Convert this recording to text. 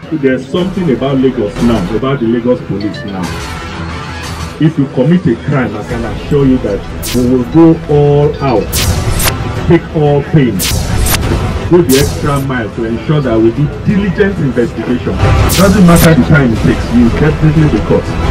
there's something about Lagos now, about the Lagos police now. If you commit a crime, I can assure you that we will go all out, take all pains, go the extra mile to ensure that we do diligent investigation. It doesn't matter the time it takes, you definitely be caught.